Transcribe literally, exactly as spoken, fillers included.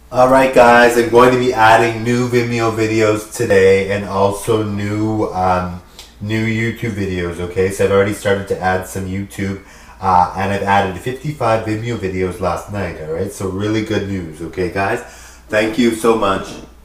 Alright guys, I'm going to be adding new Vimeo videos today and also new um, new YouTube videos, okay? So I've already started to add some YouTube uh, and I've added fifty-five Vimeo videos last night, alright? So really good news, okay guys? Thank you so much.